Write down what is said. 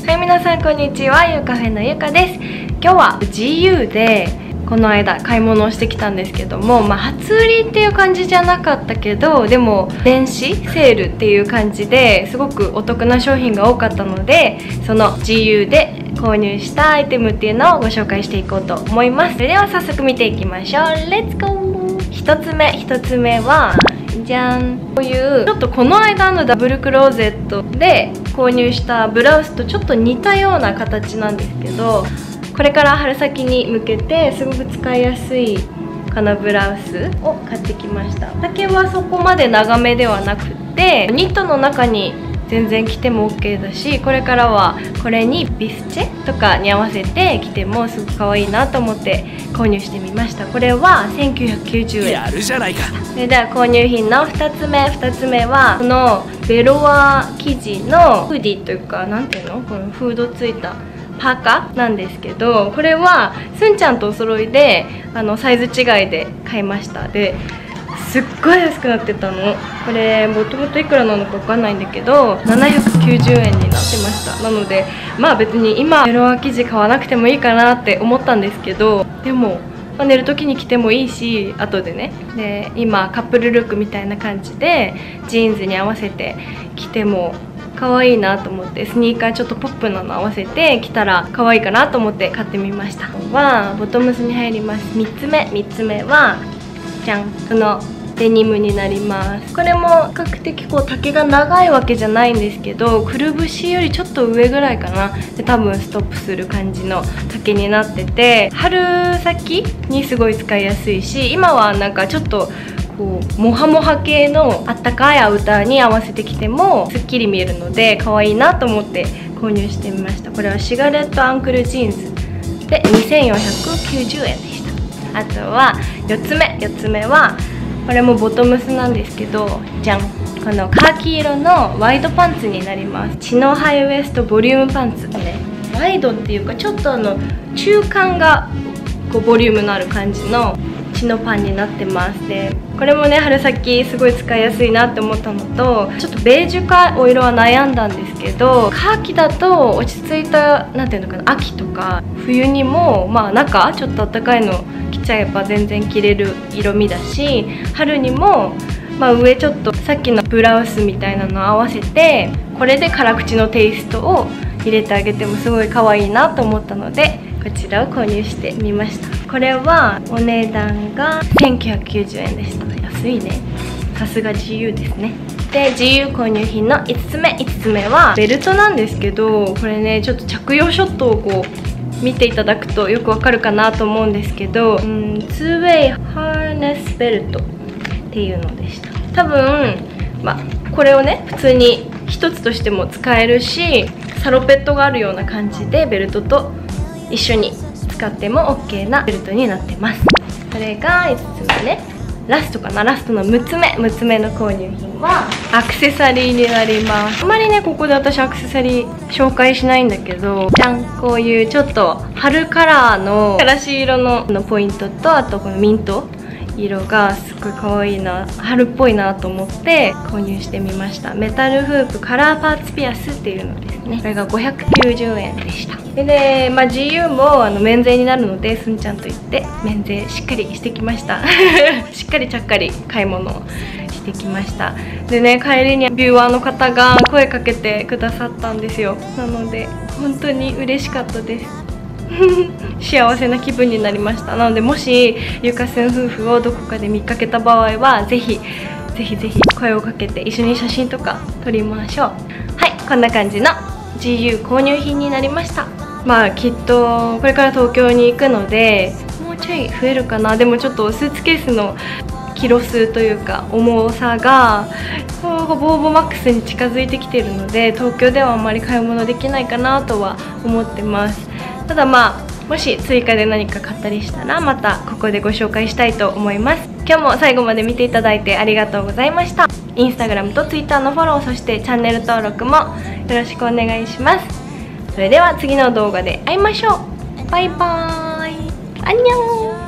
はい、皆さんこんにちは。ゆうカフェのゆかです。今日は GU でこの間買い物をしてきたんですけども、初売りっていう感じじゃなかったけど、でも電子セールっていう感じですごくお得な商品が多かったので、その GU で購入したアイテムっていうのをご紹介していこうと思います。それでは早速見ていきましょう。レッツゴー。1つ目はじゃん、こういうちょっとこの間のダブルクローゼットで購入したブラウスとちょっと似たような形なんですけど、これから春先に向けてすごく使いやすいこのブラウスを買ってきました。丈はそこまで長めではなくて、ニットの中に全然着ても OK だし、これからはこれにビスチェとかに合わせて着てもすごく可愛いなと思って購入してみました。これは1990円。 やるじゃないか。 それでは購入品の2つ目はこのベロア生地のフーディーというか、なんていうの、このフードついたパーカーなんですけど、これはすんちゃんとお揃いでサイズ違いで買いました。ですっごい安くなってたの。これもともといくらなのか分かんないんだけど790円になってました。なので別に今ベロア生地買わなくてもいいかなって思ったんですけど、でも寝る時に着てもいいし、後でね。で今カップルルックみたいな感じでジーンズに合わせて着ても可愛いなと思って、スニーカーちょっとポップなの合わせて着たら可愛いかなと思って買ってみました。ボトムスに入ります。3つ目はじゃん、このデニムになります。これも比較的丈が長いわけじゃないんですけど、くるぶしよりちょっと上ぐらいかなで、多分ストップする感じの丈になってて、春先にすごい使いやすいし、今はなんかちょっとモハモハ系のあったかいアウターに合わせてきてもすっきり見えるので可愛いなと思って購入してみました。これはシガレットアンクルジーンズで2490円でした。あとは4つ目はこれもボトムスなんですけど、じゃん、このカーキ色のワイドパンツになります。チノハイウエストボリュームパンツね。ワイドっていうかちょっと中間がボリュームのある感じのチノパンになってます。でこれもね、春先すごい使いやすいなって思ったのと、ちょっとベージュかお色は悩んだんですけど、カーキだと落ち着いた、なんていうのかな、秋とか冬にも中ちょっと暖かいの着ちゃえば全然着れる色味だし、春にも上ちょっとさっきのブラウスみたいなの合わせて、これで辛口のテイストを入れてあげてもすごい可愛いなと思ったので、こちらを購入してみました。これはお値段が1990円でした。安いね。さすが GU ですね。で GU 購入品の5つ目はベルトなんですけど、これねちょっと着用ショットを見ていただくとよくわかるかなと思うんですけど、2way ハーネスベルトっていうのでした。多分これをね普通に一つとしても使えるし、サロペットがあるような感じでベルトと一緒に使っても OK なベルトになってます。これが5つ目ね。ラストかな。ラストの6つ目の購入品はアクセサリーになります。あまりねここで私アクセサリー紹介しないんだけど、じゃん、こういうちょっと春カラーのからし色のポイントと、あとこのミント色がすごい可愛いな、春っぽいなと思って購入してみました。メタルフープカラーパーツピアスっていうのですね。これが590円でした。で、GU も免税になるので、すんちゃんと言って免税しっかりしてきましたしっかりちゃっかり買い物をしてきました。でね、帰りにビューアーの方が声かけてくださったんですよ。なので本当に嬉しかったです幸せな気分になりました。なのでもしゆかすん夫婦をどこかで見かけた場合はぜひ声をかけて一緒に写真とか撮りましょう。はい、こんな感じの GU 購入品になりました。きっとこれから東京に行くのでもうちょい増えるかな。でもちょっとスーツケースのキロ数というか重さがほぼほぼマックスに近づいてきているので、東京ではあんまり買い物できないかなとは思ってます。ただもし追加で何か買ったりしたらまたここでご紹介したいと思います。今日も最後まで見ていただいてありがとうございました。インスタグラムとツイッターのフォロー、そしてチャンネル登録もよろしくお願いします。それでは次の動画で会いましょう。バイバーイ。アンニョン。